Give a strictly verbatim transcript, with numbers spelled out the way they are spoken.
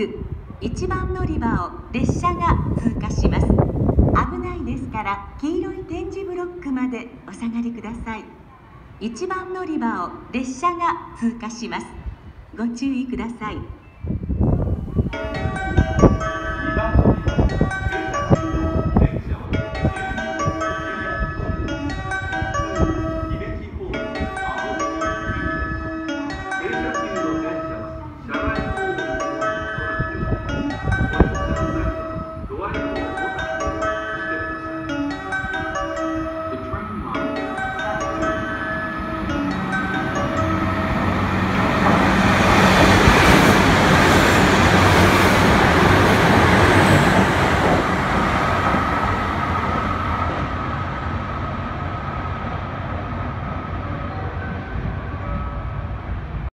くいちばん乗り場を列車が通過します。危ないですから黄色い点字ブロックまでお下がりください。いちばん乗り場を列車が通過します。ご注意ください。